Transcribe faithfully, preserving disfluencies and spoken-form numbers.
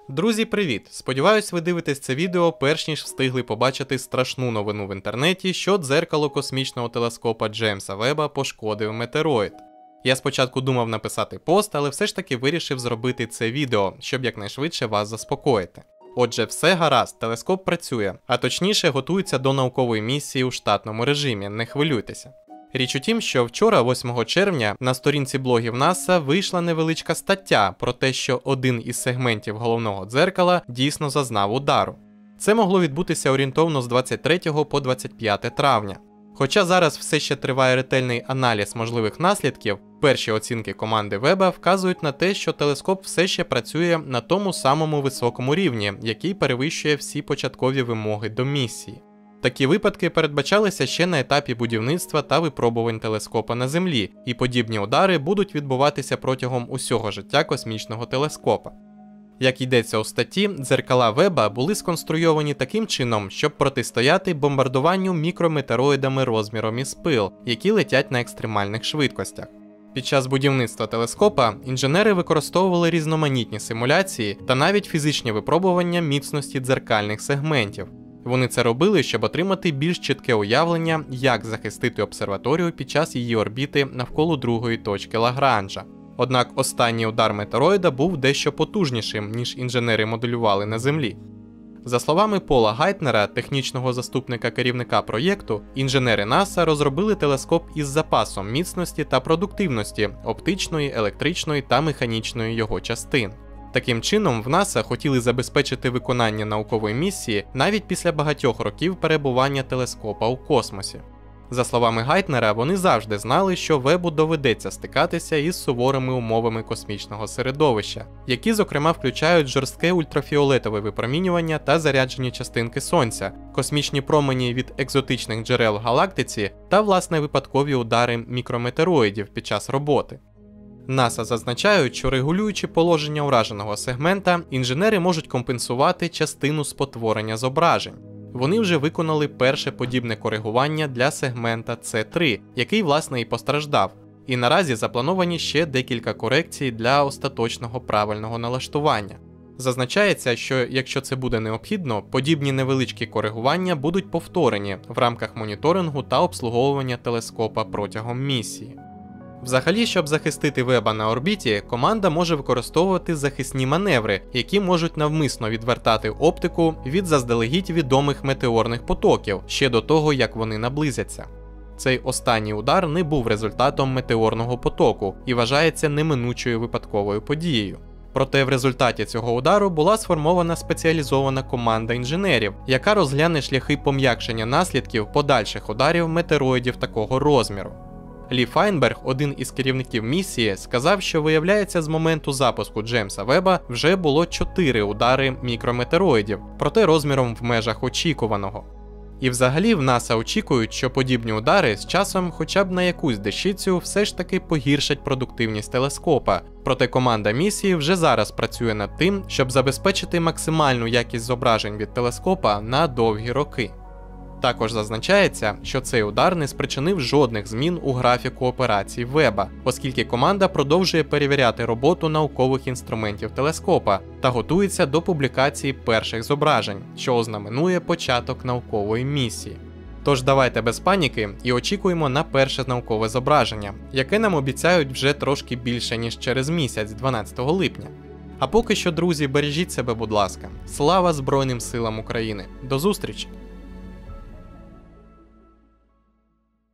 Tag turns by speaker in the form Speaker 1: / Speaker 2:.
Speaker 1: Друзі, привіт! Сподіваюсь, ви дивитесь це відео перш ніж встигли побачити страшну новину в інтернеті, що дзеркало космічного телескопа Джеймса Веба пошкодив метеороїд. Я спочатку думав написати пост, але все ж таки вирішив зробити це відео, щоб якнайшвидше вас заспокоїти. Отже, все гаразд, телескоп працює, а точніше готується до наукової місії у штатному режимі, не хвилюйтеся. Річ у тім, що вчора, восьмого червня, на сторінці блогів НАСА вийшла невеличка стаття про те, що один із сегментів головного дзеркала дійсно зазнав удару. Це могло відбутися орієнтовно з двадцять третього по двадцять п'яте травня. Хоча зараз все ще триває ретельний аналіз можливих наслідків, перші оцінки команди Веба вказують на те, що телескоп все ще працює на тому самому високому рівні, який перевищує всі початкові вимоги до місії. Такі випадки передбачалися ще на етапі будівництва та випробувань телескопа на Землі, і подібні удари будуть відбуватися протягом усього життя космічного телескопа. Як йдеться у статті, дзеркала Веба були сконструйовані таким чином, щоб протистояти бомбардуванню мікрометеороїдами розміром із пил, які летять на екстремальних швидкостях. Під час будівництва телескопа інженери використовували різноманітні симуляції та навіть фізичні випробування міцності дзеркальних сегментів. Вони це робили, щоб отримати більш чітке уявлення, як захистити обсерваторію під час її орбіти навколо другої точки Лагранжа. Однак останній удар метеороїда був дещо потужнішим, ніж інженери моделювали на Землі. За словами Пола Гайтнера, технічного заступника керівника проєкту, інженери НАСА розробили телескоп із запасом міцності та продуктивності оптичної, електричної та механічної його частин. Таким чином, в НАСА хотіли забезпечити виконання наукової місії навіть після багатьох років перебування телескопа у космосі. За словами Гайтнера, вони завжди знали, що Вебу доведеться стикатися із суворими умовами космічного середовища, які, зокрема, включають жорстке ультрафіолетове випромінювання та заряджені частинки Сонця, космічні промені від екзотичних джерел в галактиці та, власне, випадкові удари мікрометеороїдів під час роботи. НАСА зазначають, що регулюючи положення ураженого сегмента, інженери можуть компенсувати частину спотворення зображень. Вони вже виконали перше подібне коригування для сегмента С три, який, власне, і постраждав. І наразі заплановані ще декілька корекцій для остаточного правильного налаштування. Зазначається, що якщо це буде необхідно, подібні невеличкі коригування будуть повторені в рамках моніторингу та обслуговування телескопа протягом місії. Взагалі, щоб захистити Веба на орбіті, команда може використовувати захисні маневри, які можуть навмисно відвертати оптику від заздалегідь відомих метеорних потоків, ще до того, як вони наблизяться. Цей останній удар не був результатом метеорного потоку і вважається неминучою випадковою подією. Проте в результаті цього удару була сформована спеціалізована команда інженерів, яка розгляне шляхи пом'якшення наслідків подальших ударів метеороїдів такого розміру. Лі Файнберг, один із керівників місії, сказав, що, виявляється, з моменту запуску Джеймса Веба вже було чотири удари мікрометеороїдів, проте розміром в межах очікуваного. І взагалі в НАСА очікують, що подібні удари з часом хоча б на якусь дещицю все ж таки погіршать продуктивність телескопа, проте команда місії вже зараз працює над тим, щоб забезпечити максимальну якість зображень від телескопа на довгі роки. Також зазначається, що цей удар не спричинив жодних змін у графіку операцій Веба, оскільки команда продовжує перевіряти роботу наукових інструментів телескопа та готується до публікації перших зображень, що ознаменує початок наукової місії. Тож давайте без паніки і очікуємо на перше наукове зображення, яке нам обіцяють вже трошки більше, ніж через місяць, дванадцятого липня. А поки що, друзі, бережіть себе, будь ласка. Слава Збройним силам України! До зустрічі!